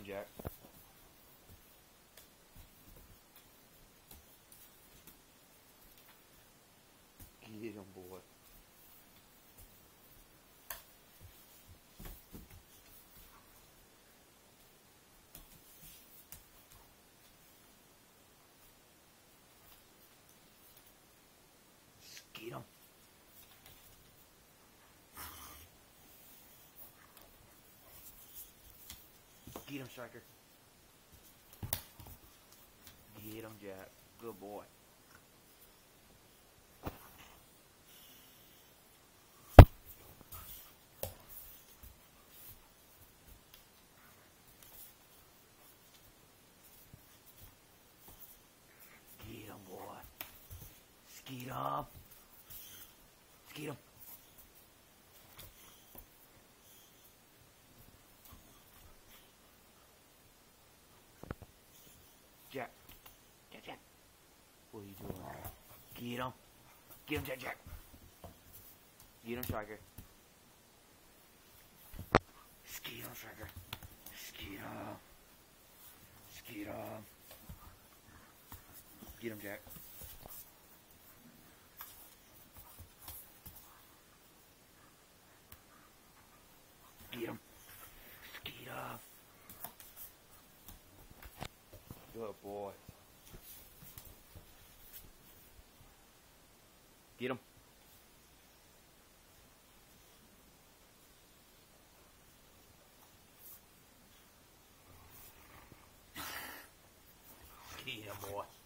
him, Jack. Get him, boy. Get him. Get him, Stryker. Get him, Jack. Good boy. Get him, boy. Skeet him. Skeet him. Jack. Jack, Jack. What are you doing? Get him. Get him, Jack, Jack. Get him, Stryker. Skeet him, Stryker. Skeet him. Skeet him. Get him, Jack. Get him. Skeet him. Good boy. Get him. Get him, boy.